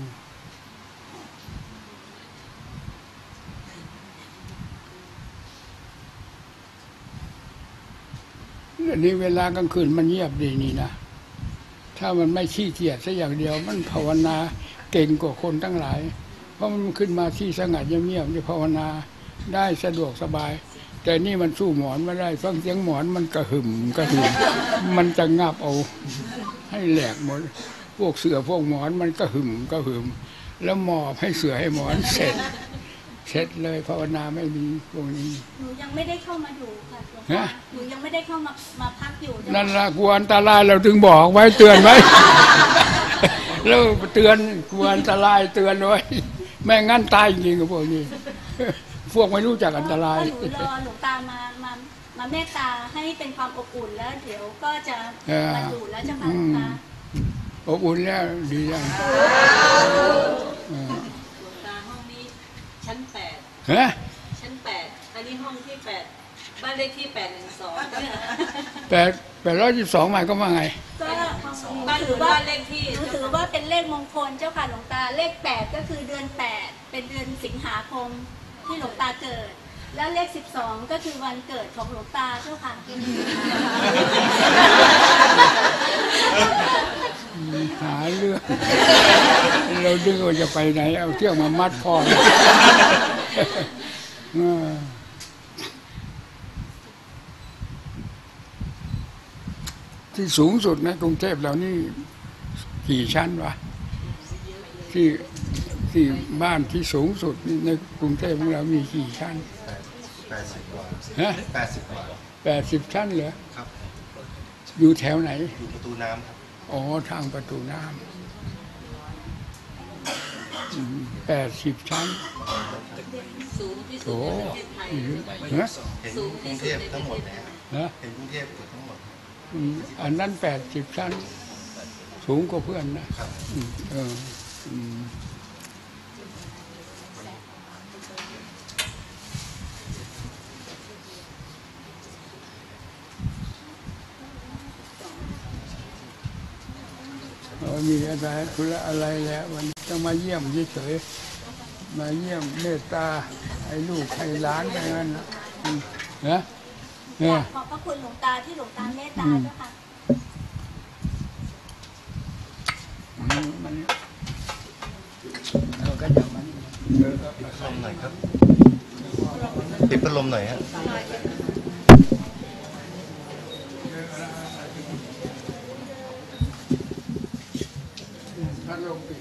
อันนี้เวลากลางคืนมันเงียบดีนี่นะถ้ามันไม่ขี้เกียจซะอย่างเดียวมันภาวนาเก่งกว่าคนทั้งหลายเพราะมันขึ้นมาที่สงัดเงียบๆจะภาวนาได้สะดวกสบายแต่นี่มันสู้หมอนไม่ได้ฟังเสียงหมอนมันกระหึ่มกระหึ่มมันจะงับเอาให้แหลกหมดพวกเสือพวกหมอนมันกระหึ่มกระหึ่มแล้วหมอบให้เสือให้หมอนเสร็จเสร็จเลยภาวนาไม่มีพวกนี้หนูยังไม่ได้เข้ามาอยู่ค่ะหลวงตาหนูยังไม่ได้เข้ามามาพักอยู่นั่นละกลัวอันตรายเราถึงบอกไว้เตือนไว้แล้วเตือนกลัวอันตรายเตือนไว้ไม่งั้นตายจริงๆกับพวกนี้พวกไม่รู้จักอันตรายหนูรอหลวงตามามามาเมตตาให้เป็นความอบอุ่นแล้วเดี๋ยวก็จะมาอยู่แล้วจะมาหลวงตาอบอุ่นแล้วดีแล้วหลวงตาห้องนี้ชั้นแปดฮะชั้นแปดอันนี้ห้องที่แปดบ้านเลขที่แปดหนึ่งสองแปดแปดร้อยสิบสองหมายก็ว่าไงก็ถือว่าเลขที่ถือว่าเป็นเลขมงคลเจ้าค่ะหลวงตาเลขแปดก็คือเดือนแปดเป็นเดือนสิงหาคมที่หลวงตาเกิดแล้วเลขสิบสองก็คือวันเกิดของหลวงตาเจ้าค่ะหาเรื่องเราดึงว่าจะไปไหนเอาเที่ยวมามัดคอที่สูงสุดนะกรุงเทพเรานี่กี่ชั้นวะที่ที่บ้านที่สูงสุดในกรุงเทพของเรามีกี่ชั้นแปดสิบกว่าฮะแปดสิบกว่าแปดสิบชั้นเหรอครับอยู่แถวไหนอยู่ประตูน้ำครับอ๋อทางประตูน้ำแปดสิบชั้นสูงที่สุดโถเห็นกรุงเทพทั้งหมดนะเห็นกรุงเทพเกือบทั้งหมดอันนั้นแปดสิบชั้นสูงกว่าเพื่อนนะเออมีอะไรคุณอะไรแล้ววันนี้ต้องมาเยี่ยมเฉยๆมาเยี่ยมเมตตาให้ลูกให้หลานอย่างนั้นนะนะเนี่ยขอบพระคุณหลวงตาที่หลวงตาเมตตาเจ้าค่ะมันเราก็จะมันปิดพัดลมหน่อยครับปิดพัดลมหน่อยฮะพัดลมปิด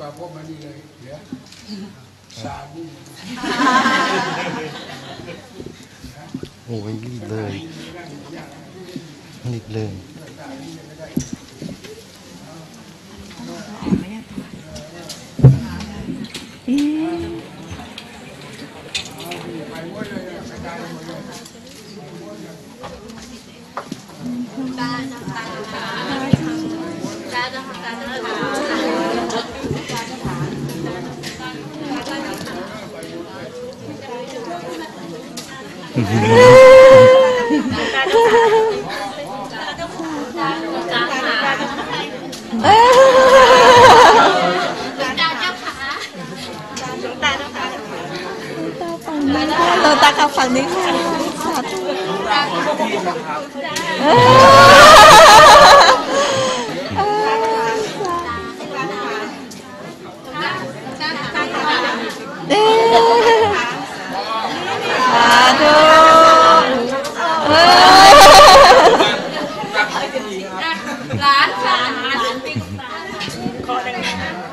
ว่าพวกมันนี่เลยเดี๋ยวสานี่โอ้ยรีบเลยรีบเลยเราตากับฝั่งนี้ค่ะสาธุเด้สาธุร้านร้านร้านติ๊กขอแดง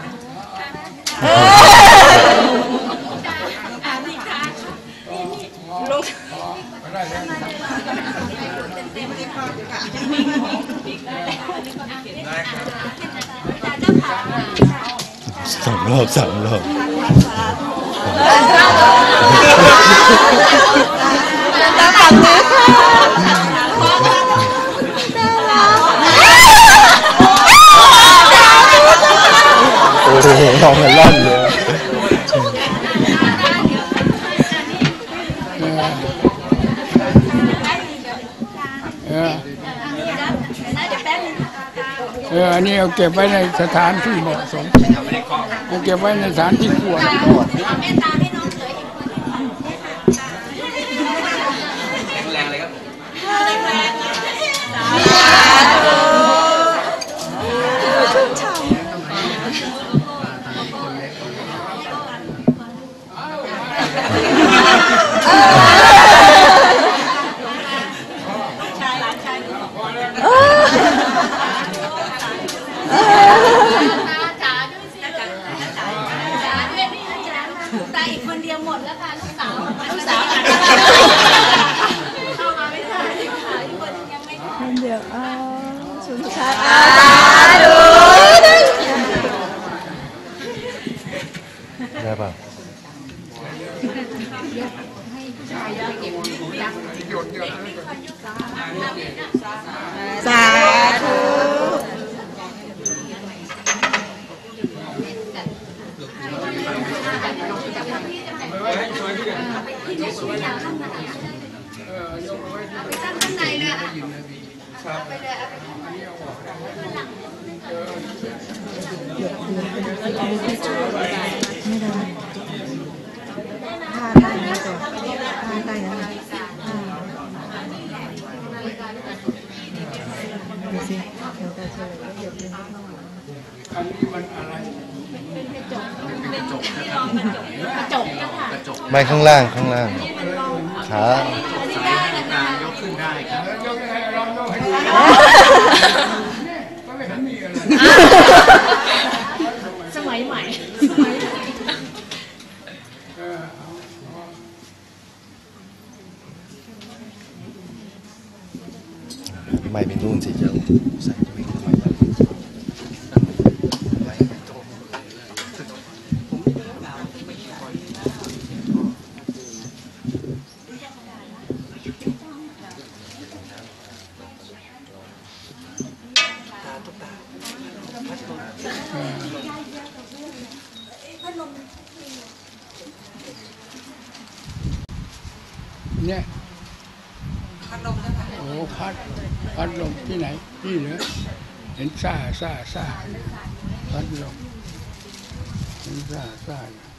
สามรอบสามรอบตาฝั่งนี้ค่ะโอ้โหร้องกันลั่นเลยเออเอออันนี้เอาเก็บไว้ในสถานที่เหมาะสมเอาเก็บไว้ในสถานที่ควรแรงเลยครับตาอีกคนเดียวหมดแล้วค่ะลูกสาวลูกสาวเข้ามาไม่ทันค่ะอีกคนยังไม่คนเดียวอ้าวสุนทรอาดูได้ป่ะสาธุข้างในเลยอ่ะไปเลยอ่ะไม่ได้ผ้าได้นะตัวผ้าได้นะดูสิเดี๋ยวจะเฉลยเดี๋ยวเป็นอันนี้มันอะไรกระจกก็ค่ะไม่ข้างล่างข้างล่างขาการยกขึ้นได้ครับยกให้ลองยกให้ดูก็ไม่เห็นมีอะไรสมัยใหม่ไม่เป็นนู่นสิเจ้าใส่วิ่งทำไมวะเนี่ยโอ้พัดพัดลมที่ไหนนี่เหรอเห็นซ่าซ่าซ่าพัดลมเห็นซ่าซ่า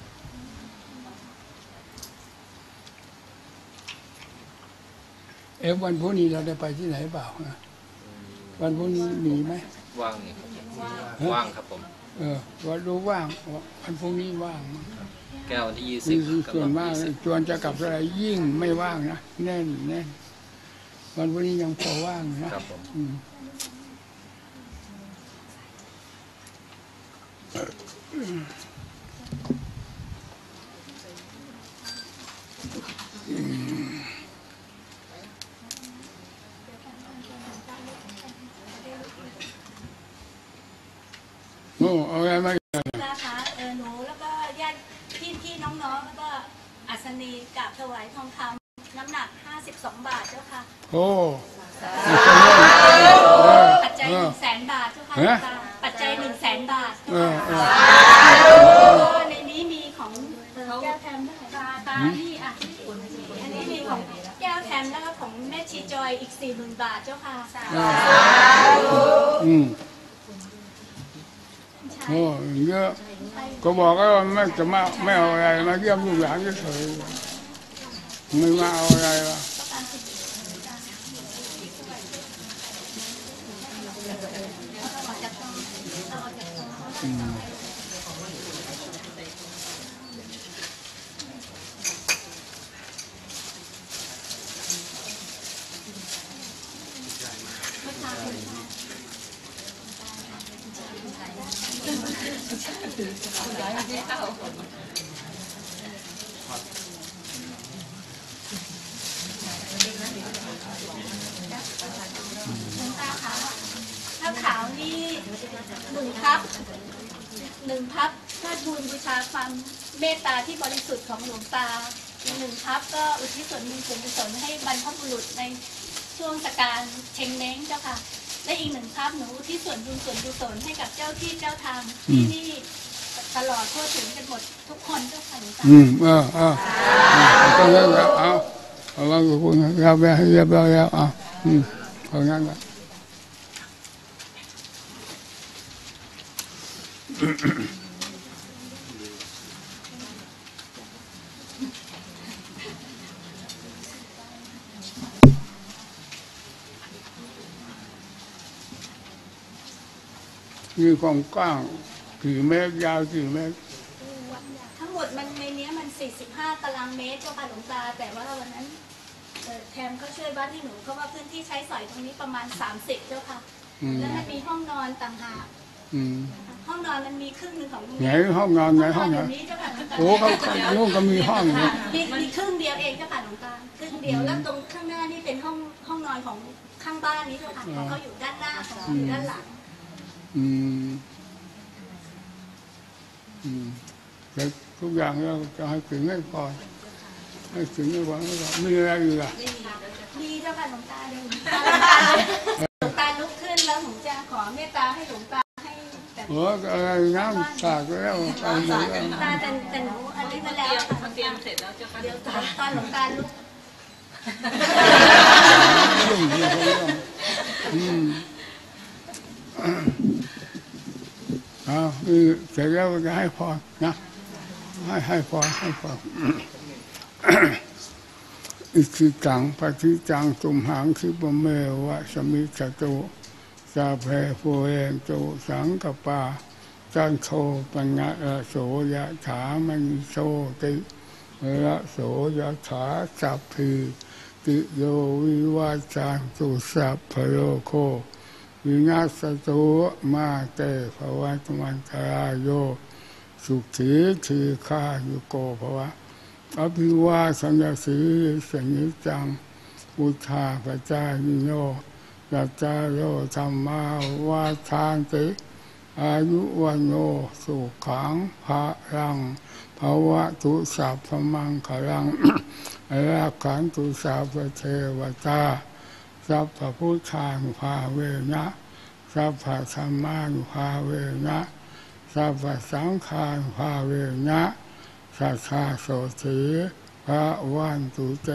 เอ๊ะวันพรุ่งนี้เราได้ไปที่ไหนเปล่าวันพรุ่งนี้มีไหมว่างนี่ครับว่างครับผมเออวันรู้ว่างวันพรุ่งนี้ว่างแก้ววันที่ยี่สิบส่วนมากชวนจะกลับอะไรยิ่งไม่ว่างนะแน่นแน่นวันพรุ่งนี้ยังพอว่างนะครับผมอืมโอ้เอาอะไรมานะคะเออหนูแล้วก็ญาติพี่พี่น้องๆแล้วก็อัศนีกราบถวายทองคำน้ำหนักห้าสิบสองบาทเจ้าค่ะโอ้ปัจจัยหนึ่งแสนบาทเจ้าค่ะปัจจัยหนึ่งแสนบาทเออเออในนี้มีของแก้วแทมด้วยตาตานี่อ่ะอันนี้มีของแก้วแทมแล้วก็ของแม่ชีจอยอีกสี่หมื่นบาทเจ้าค่ะอืมโอ้เยอะก็บอกว่าไม่จะมาไม่เอาอะไรมาเยี่ยมลูกหลานเฉยๆไม่มาเอาอะไรวะอืมถ้าขาวนี่หนึ่งพับหนึ่งพับเพื่อทูลบูชาความเมตตาที่บริสุทธิ์ของหลวงตาอีกหนึ่งพับก็อุทิศส่วนบุญส่วนกุศลให้บรรพบุรุษในช่วงสการเชงเม้งเจ้าค่ะและอีกหนึ่งพับหนูอุทิศส่วนบุญส่วนกุศลให้กับเจ้าที่เจ้าทางที่นี่ตลอดทั่วถึงกันหมดทุกคนเจ้าค่ะหลวงตาอืมเออเออต้องแล้วเอาเอาว่าคุณเราไปเรียบร้อยแล้วเอาอืมเอางั้นละมีความกว้างกี่เมตรยาวกี่เมตรทั้งหมดมันในนี้มันสี่สิบห้าตารางเมตรเจ้าค่ะหลวงตาแต่ว่าวันนั้นแทมก็ช่วยบ้านที่หนูเพราะว่าพื้นที่ใช้สอยตรงนี้ประมาณสามสิบเจ้าค่ะแล้วมันมีห้องนอนต่างหากห้องนอนมันมีครึ่งหนึ่งของไหนห้องนอนไหนห้องนอนโอ้เขาโน่นก็มีห้องนะมีมีครึ่งเดียวเองเจ้าค่ะหลวงตาครึ่งเดียวแล้วตรงข้างหน้านี่เป็นห้องห้องนอนของข้างบ้านนี้เจ้าค่ะของเขาอยู่ด้านหน้าของเราอยู่ด้านหลังอืมอืมแต่ทุกอย่างเราจะให้ถึงให้พอให้ถึงให้หวังให้ก่อนมีอะไรอยู่ล่ะมีเจ้าค่ะหลวงตาเดี๋ยวหลวงตาลุกขึ้นแล้วหนูจะขอเมตตาให้หลวงตาให้แบบโอ้อะไรน้ำสาดแล้วไปหมดแล้วตาแต่แต่หนูอันนี้มาแล้วค่ะเตรียมเสร็จแล้วเจ้าค่ะเดี๋ยวตอนหลวงตาลุกยุ่งยุ่งยุ่งอืมเอาเสร็จแล้วจะให้พรนะให้ให้พรให้พรอิสิตังปฏิจังตุมหังคิปเมวะสมิจตุสาเพภูเรนตุสังกปาจันโทปัญญาโสยะถามณิโสติระโสยะถาสัพพิติโยวิวัจจันตุสัพพโลโควินาศตุมาเตภวัตมันตรายโยสุขีทีฆายุโกภวะอภิวาสัญญสีสัญญจังพุทธาปจายโยยัจจาโยธรรมาวาทานติอายุวันโนสุขังภะรังภวะตุสัพพมังคลังรักขันตุสัพพเทวตาสัพพพุทธานุภาเวนะสัพพธรรมานุภาเวนะสัพพสังฆานุภาเวนะสัทธาโสติพระวันตุเต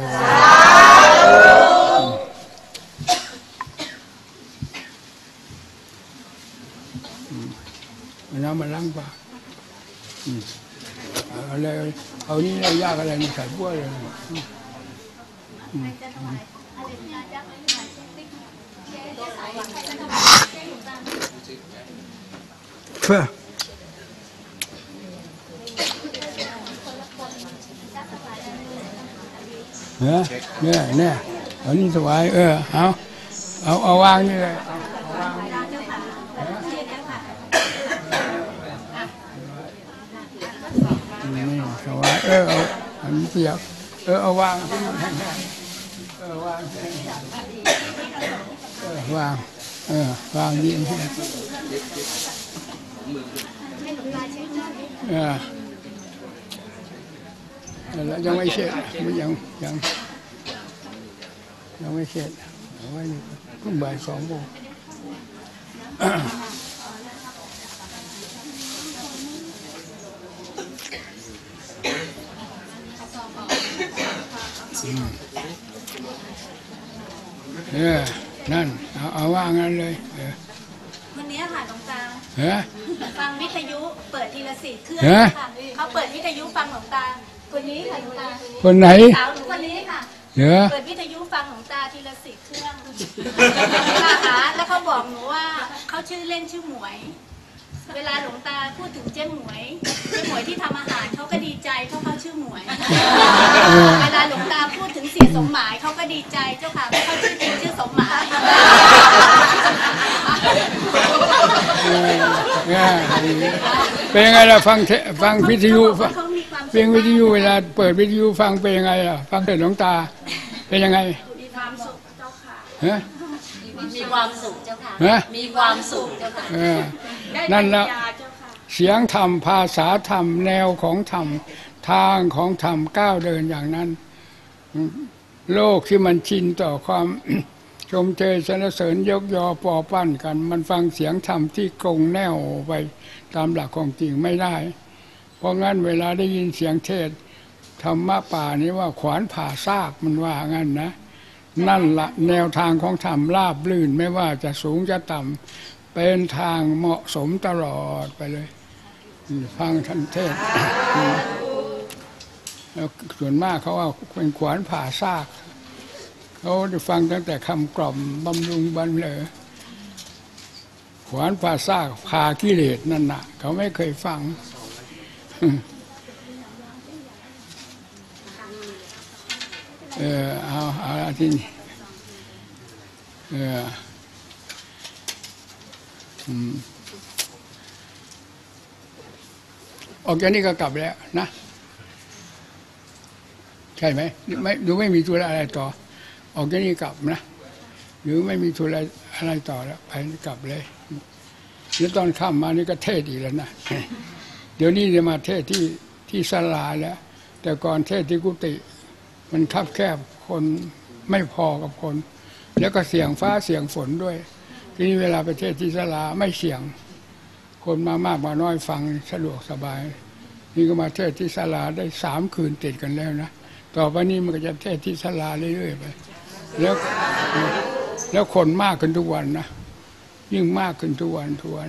น้ำมันล้างปากอะไรเอานี่เรายากอะไรมีใส่บัวเลยเพื่อเนี่ยเนี่ยเนี่ยเอานี่ถวายเออเอาเอาเอาวางนี่เลยเอาวางเออเอาอันเปียกเออเอาวางที่แห้งๆเออวางที่แห้งๆเออวางเออวางยิงแห้งเออแล้วยังไม่เสร็จมันยังยังยังไม่เสร็จเอาไว้เพิ่งบ่ายสองโมงเออนั่นเอาเอาว่างั้นเลยเออวันนี้ค่ะหลวงตาเฮ้ยฟังวิทยุเปิดทีละสี่เครื่องฮะค่ะเขาเปิดวิทยุฟังหลวงตาคนนี้ค่ะหลวงตาคนไหนสาวหนูคนนี้ค่ะเดี๋ยวเปิดวิทยุฟังหลวงตาทีละสี่เครื่องค่ะแล้วเขาบอกหนูว่าเขาชื่อเล่นชื่อหมวย เวลาหลวงตาพูดถึงเจ๊หมวยเจ๊หมวยที่ทำอาหารเขาก็ดีใจเพราะเขาชื่อหมวย เวลาหลวงตาพูดถึงเสียสมหมายเขาก็ดีใจเจ้าค่ะเพราะเขาชื่อจริงชื่อสมหมายเป็นยังไงล่ะฟังเทฟังวิทยุฟังเขามีความเพลงวิทยุเวลาเปิดวิทยุฟังเป็นยังไงล่ะฟังเสร็จหลวงตาเป็นยังไงมีความสุขเจ้าค่ะฮะมีความสุขเจ้าค่ะฮะมีความสุขเจ้าค่ะเออได้นั่นแหละปัญญาเจ้าค่ะเสียงธรรมภาษาธรรมแนวของธรรมทางของธรรมก้าวเดินอย่างนั้น โลกที่มันชินต่อความ ชมเชยสรรเสริญยกยอปอปั้นกัน มันฟังเสียงธรรมที่กรงแนวไปตามหลักของจริงไม่ได้ เพราะงั้นเวลาได้ยินเสียงเทศธรรมะป่านี้ว่าขวานผ่าซากมันว่างั้นนะ นั่นละแนวทางของธรรมราบลื่นไม่ว่าจะสูงจะต่ำเป็นทางเหมาะสมตลอดไปเลย ฟังท่านเทศแล้วส่วนมากเขาว่าเป็นขวานผ่าซากเขาได้ฟังตั้งแต่คำกล่อมบำรุงบรรเลอขวานผ่าซากผ่ากิเลสนั่นน่ะเขาไม่เคยฟังเออเอาเอาที่นี่เอออืมออกจากนี้ก็กลับแล้วนะใช่ไหมไม่ดูไม่มีธุระอะไรต่อออกจากนี้กลับนะหรือไม่มีธุระอะไรต่อแล้วไปกลับเลยแล้วตอนค่ำมานี่ก็เทศอีกแล้วนะเดี๋ยวนี้จะมาเทศที่ที่ศาลาแล้วแต่ก่อนเทศที่กุฏิมันคับแคบคนไม่พอกับคน แล้วก็เสียงฟ้าเสียงฝนด้วยทีนี้เวลาไปเทศที่ศาลาไม่เสียงคนมามากมาน้อยฟังสะดวกสบายนี่ก็มาเทศที่ศาลาได้สามคืนติดกันแล้วนะต่อไปนี้มันก็จะเทศที่ศาลาเรื่อยๆไปแล้วแล้วคนมากขึ้นทุกวันนะยิ่งมากขึ้นทุกวันทุกวัน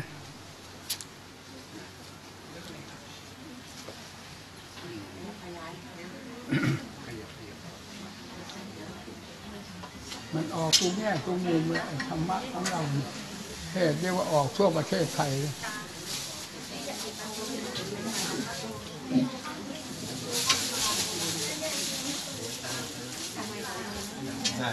มันออกทุกแง่ทุกมุมเลยธรรมะของเราเทศเรียกว่าออกทั่วประเทศไทยเลยใช่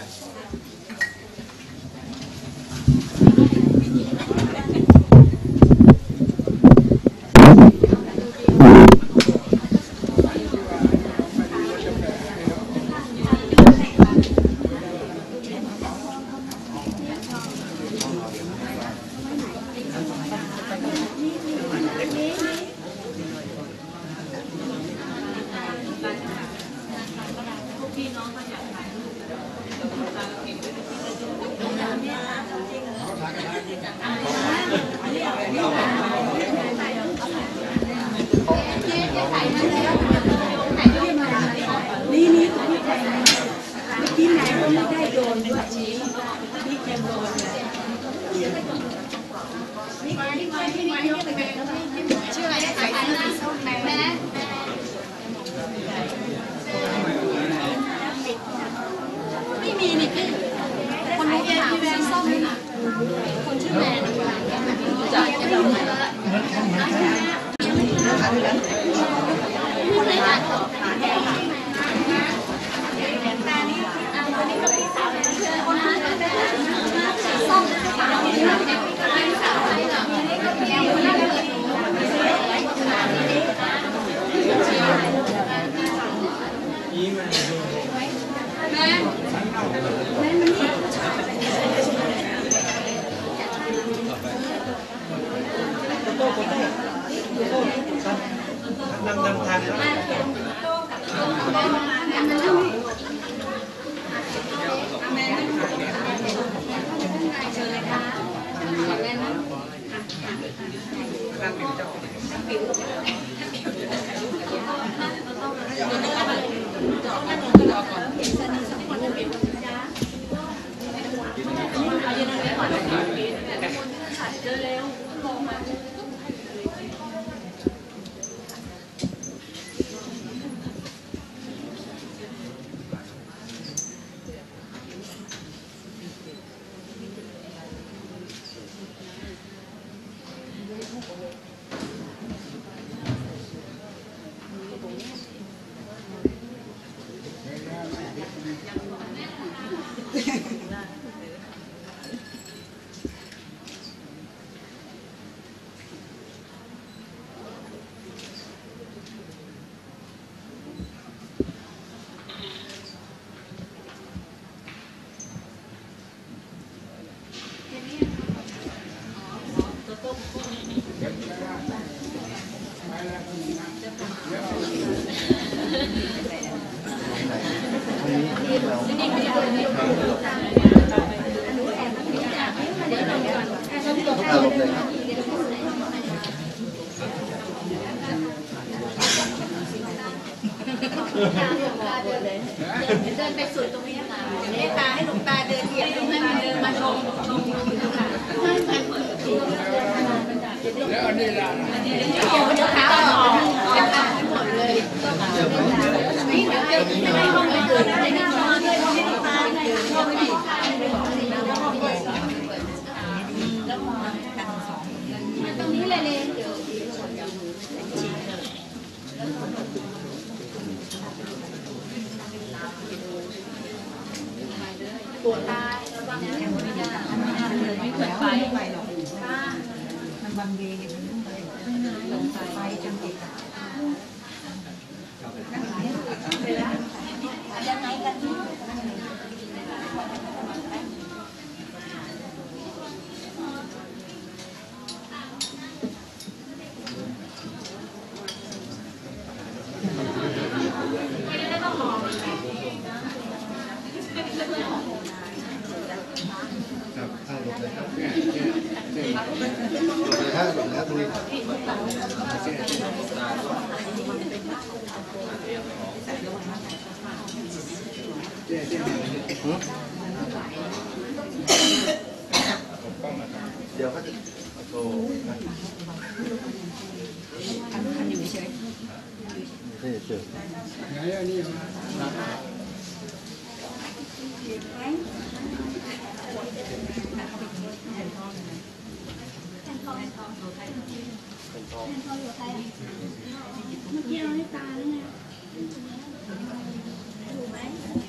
ไม่มีนี่พี่คนรู้แย่พี่แม่ซ่อมนี่นะคนชื่อแม่รู้จักจะทำไงคนไหนอ่ะแต่นี่คนนี้ก็พี่สาวเลยคนนั้นซ่อมพี่สาวอะไรเหรอก็แก้วคนนั้นเลยนั่งนั่งทานอะไร อารมณ์เลยครับเดินไปสุดตรงนี้ค่ะเมตตาให้หลวงตาเดินเหยียบตรงนั้นเดินมาชมชมค่ะแล้วอันนี้ล่ะเดี๋ยวเท้าออกจะทำให้หมดเลยนี่เดี๋ยวจะไม่ห้องไม่เกินอะไรนี่นอนด้วยห้องไม่ตาห้องไม่ดีตรงนี้เลยเลยเดี๋ยวปวดตายระวังนะไม่ได้ไม่เกิดไฟไฟหรอกมันบางเวงมันไฟจังเด็กยังไงกันครับข้าวหลบเลยครับหลบเลยฮะหลบเลยตรงนี้เดี๋ยวก็จะโทรนี่เจอไหนอันนี้มาเมื่อกี้เราให้ตาแล้วไงถูกไหม